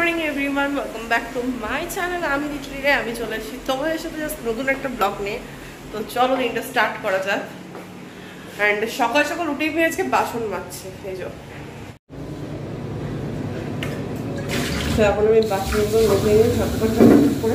Morning everyone, welcome back to my channel. আমি literally আমি চলে এসেছি তোমাদের সাথে জাস্ট নতুন একটা ব্লগ নিয়ে। তো চলো দিনটা স্টার্ট করা যাক। অ্যান্ড সকাল সকাল উঠেই পেয়ে আজকে বাসন মাজছে এই যে। তো এখন আমি বাসনগুলো মেজে নিয়ে ঝটপট করে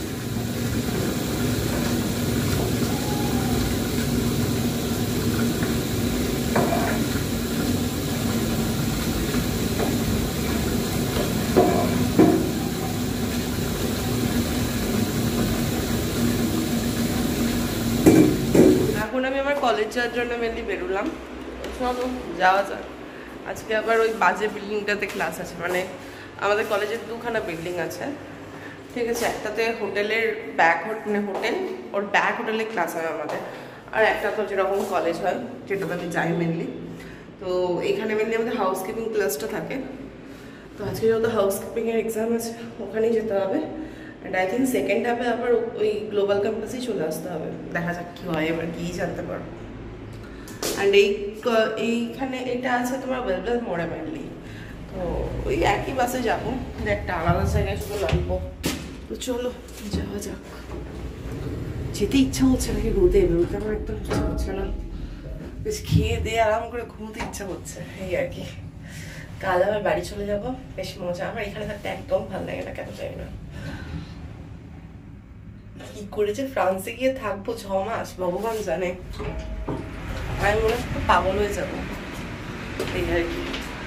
আমি আমার কলেজ যাওয়ার জন্য মেনলি বেরোলাম। চলো যাওয়া যাক। আজকে আবার ওই বাজে বিল্ডিংটাতে ক্লাস আছে, মানে আমাদের কলেজের দুখানা বিল্ডিং আছে, ঠিক আছে। একটাতে হোটেলের মানে হোটেল, ওর ব্যাক হোটেলে ক্লাস হয় আমাদের, আর একটা তো যেরকম কলেজ হয় যেটাতে আমি যাই মেনলি। তো এইখানে মেনলি আমাদের হাউসকিপিং ক্লাসটা থাকে। তো আজকে যেহেতু হাউসকিপিংয়ের এক্সাম আছে ওখানেই যেতে হবে। অ্যান্ড আই থিঙ্ক সেকেন্ড হাফে আবার ওই গ্লোবাল ক্যাম্পাসেই চলে আসতে হবে। দেখা যাক কী হয়, এবার কী জানতে পারো। অ্যান্ড এইখানে এটা আছে তোমার ওয়েলবেল মোড়ে মেনলি। তো ওই একই বাসে যাবো, একটা আলাদা জায়গায় শুধু নামবো। তো চলো যাওয়া যাক। যেতে ইচ্ছা হচ্ছে নাকি রোদে বেরোতে আমার একদম ইচ্ছা হচ্ছে না। বেশ খেয়ে দিয়ে আরাম করে ঘুমোতে ইচ্ছা হচ্ছে এই আর কি। কাল আবার বাড়ি চলে যাবো, বেশ মজা। আমার এখানে থাকতে একদম ভালো লাগে না, কেন চাই না। কি করে যে ফ্রান্সে গিয়ে থাকবো 6 মাস ভগবান জানে। আমি মনে হচ্ছে পাগল হয়ে যাবো এই আর কি।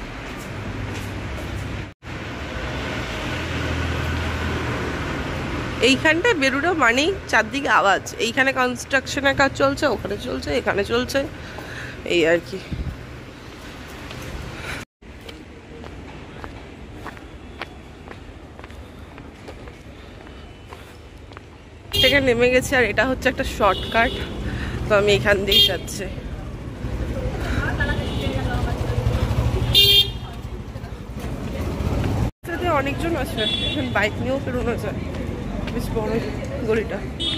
এইখানটায় বেরোনো মানেই চারদিকে আওয়াজ। এইখানে কনস্ট্রাকশনের কাজ চলছে, ওখানে চলছে, এখানে চলছে, এই আর কি। থেকে নেমে গেছি, আর এটা হচ্ছে একটা শর্টকাট। তো আমি এখান দিয়েই যাচ্ছি। অনেকজন আছে, এখন বাইক নিয়েও বেরোনো যায়, বেশ বড় গলিটা।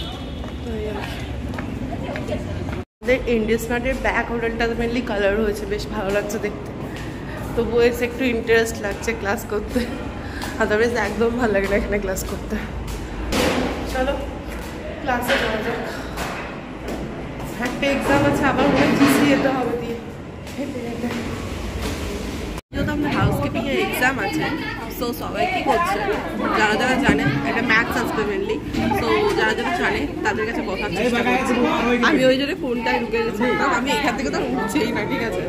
আমাদের ইন্ডিয়াস মার্টের ব্যাক হোটেলটা মেনলি কালার হয়েছে, বেশ ভালো লাগছে দেখতে। তবুও এসে একটু ইন্টারেস্ট লাগছে ক্লাস করতে, আদারওয়াইজ একদম ভালো লাগে না এখানে ক্লাস করতে। চলো ক্লাসে যাওয়া যাক। একটা এক্সাম আছে, আবার মনে জিসি যেতে হবে দিয়ে হেঁটে হেঁটে। যেহেতু আমাদের হাউসকিপিং এর এক্সাম আছে, সো সবাই কী করছে, যারা যারা জানে এটা ম্যাথস আসবে মেনলি। তো যারা যারা জানে তাদের কাছে বসার চেষ্টা করছে। আমি ওই জন্য ফোনটায় ঢুকে গেছি, কারণ আমি এখান থেকে তো উঠছেই না, ঠিক আছে।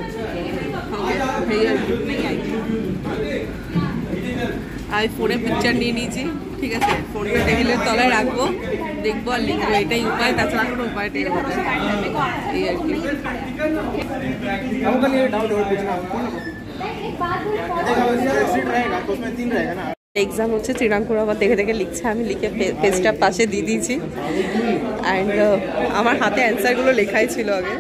আমি ফোনে পিকচার নিয়ে নিয়েছি, ঠিক আছে। ফোনটা টেবিলের তলায় রাখবো, দেখবো আর লিখবো, এটাই উপায়, তাছাড়া কোনো উপায় নেই এই আর কি। এক্সাম হচ্ছে, শ্রীরামপুর আবার দেখে দেখে লিখছে, আমি লিখে পেজটা পাশে দিয়ে দিয়েছি। অ্যান্ড আমার হাতে অ্যান্সারগুলো লেখাই ছিল আগে,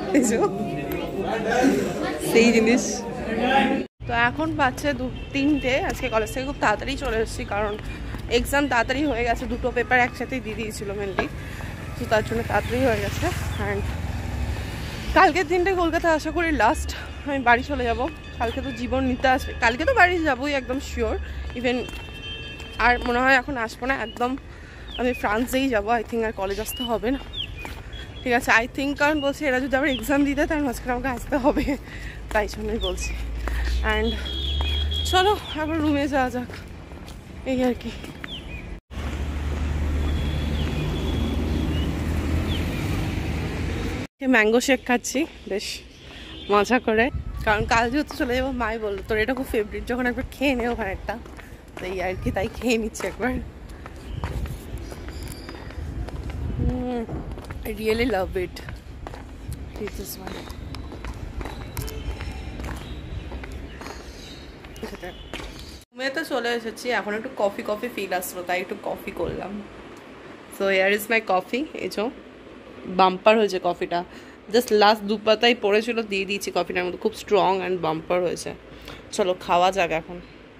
সেই জিনিস। তো এখন পাচ্ছে 2-3টে। আজকে কলেজ থেকে খুব তাড়াতাড়ি চলে এসেছি, কারণ এক্সাম তাড়াতাড়ি হয়ে গেছে, 2টো পেপার একসাথেই দিয়ে দিয়েছিল মেনলি, তো তার জন্য তাড়াতাড়ি হয়ে গেছে। অ্যান্ড কালকের দিনটা কলকাতা আশা করি লাস্ট, আমি বাড়ি চলে যাব। কালকে তো জীবন নিতে আসবে, কালকে তো বাড়ি যাবোই একদম শিওর। ইভেন আর মনে হয় এখন আসবো না একদম, আমি ফ্রান্সেই যাবো আই থিঙ্ক। আর কলেজ আসতে হবে না, ঠিক আছে আই থিঙ্ক, কারণ বলছি এরা যদি আবার এক্সাম দিতে তার মাঝখানে আমাকে আসতে হবে, তাই জন্যই বলছি। অ্যান্ড চলো আবার রুমে যাওয়া যাক এই আর কি। ম্যাঙ্গো শেক খাচ্ছি বেশ মজা করে, কারণ কাল যেহেতু চলে যাবো। মাই বললো তোর এটা খুব ফেভারিট, যখন একবার খেয়ে নে ওখানে একটা, তো এই আর কি, তাই খেয়ে নিচ্ছি একবার। I really love it. This one. রুমে তো চলে এসেছি, এখন একটু কফি ফিল আসলো, তাই একটু কফি করলাম। So here is my coffee. এই যে বাম্পার হয়েছে কফিটা, জাস্ট লাস্ট 2 পাতাই পড়েছিল, দিয়ে দিয়েছি কফিটার মধ্যে, খুব স্ট্রং অ্যান্ড বাম্পার হয়েছে। চলো খাওয়া যাক এখন।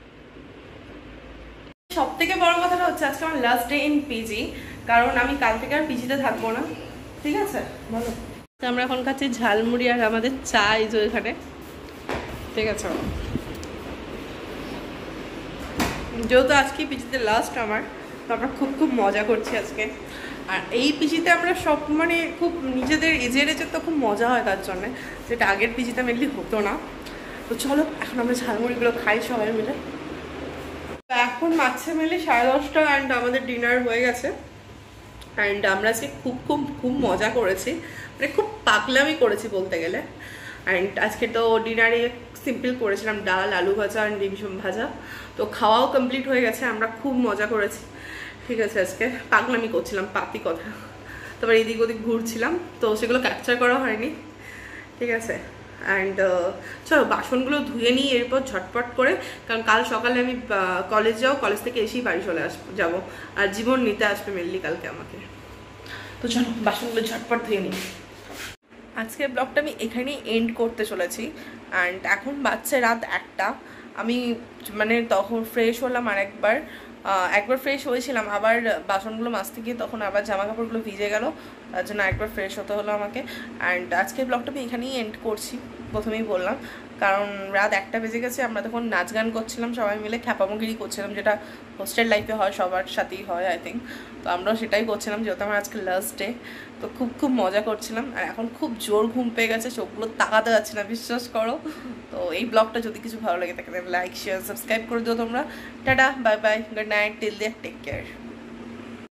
সব থেকে বড় কথাটা হচ্ছে আজকে আমার লাস্ট ডে ইন পিজি, কারণ আমি কাল থেকে আর পিজিতে থাকবো না, ঠিক আছে। বলো, আমরা এখন খাচ্ছি ঝালমুড়ি আর আমাদের চা, এই যে এখানে, ঠিক আছে। যেহেতু আজকে পিজিতে লাস্ট আমার, তো আমরা খুব মজা করছি আজকে। আর এই পিজিতে আমরা সব মানে খুব নিজেদের এজের তো খুব মজা হয় তার জন্যে, যেটা আগের পিজিতে মেনলি হতো না। তো চলো এখন আমরা ঝালমুড়িগুলো খাই সবাই মিলে। এখন মাছে মেলে 10:30 অ্যান্ড আমাদের ডিনার হয়ে গেছে। অ্যান্ড আমরা আজকে খুব মজা করেছি, মানে খুব পাগলামি করেছি বলতে গেলে। অ্যান্ড আজকে তো ডিনারে সিম্পল করেছিলাম, ডাল, আলু ভাজা আর ডিম ভাজা। তো খাওয়াও কমপ্লিট হয়ে গেছে, আমরা খুব মজা করেছি। ঠিক আছে, আজকে পাগলামি করছিলাম, পাতি কথা। তারপর এদিক ওদিক ঘুরছিলাম, তো সেগুলো ক্যাপচার করা হয়নি। ঠিক আছে, অ্যান্ড চলো বাসনগুলো ধুয়ে নিই এরপর ঝটপট করে, কারণ কাল সকালে আমি কলেজ যাবো, কলেজ থেকে এসেই বাড়ি চলে যাবো। আর জীবন নিতে আসবে মেনলি কালকে আমাকে। তো চলো বাসনগুলো ঝটপট ধুয়ে নিই। আজকের ব্লগটা আমি এখানেই এন্ড করতে চলেছি। অ্যান্ড এখন বাজছে রাত 1টা। আমি মানে তখন ফ্রেশ হলাম, আর একবার ফ্রেশ হয়েছিলাম, আবার বাসনগুলো মাজতে গিয়ে তখন আবার জামা কাপড়গুলো ভিজে গেল, তার জন্য একবার ফ্রেশ হতে হলো আমাকে। অ্যান্ড আজকের ব্লগটা আমি এখানেই এন্ড করছি, প্রথমেই বললাম, কারণ রাত 1টা বেজে গেছে। আমরা তখন নাচ গান করছিলাম সবাই মিলে, খ্যাপামগিরি করছিলাম, যেটা হোস্টেল লাইফে হয়, সবার সাথেই হয় আই থিঙ্ক। তো আমরাও সেটাই করছিলাম, যেহেতু আমার আজকে লাস্ট ডে। তো খুব মজা করছিলাম। আর এখন খুব জোর ঘুম পেয়ে গেছে, চোখগুলো তাকাতে যাচ্ছে না, বিশ্বাস করো। তো এই ব্লগটা যদি কিছু ভালো লাগে থাকে লাইক শেয়ার সাবস্ক্রাইব করে দিও তোমরা। Tata, bye bye, good night, till then, take care.